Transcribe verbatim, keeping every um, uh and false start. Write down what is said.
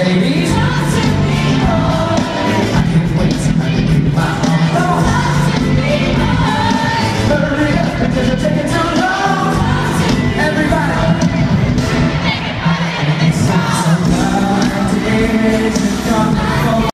ladies. I can't wait to keep my arms on. Hurry up because you're taking too long. Everybody, everybody, it's so hard to get it to come.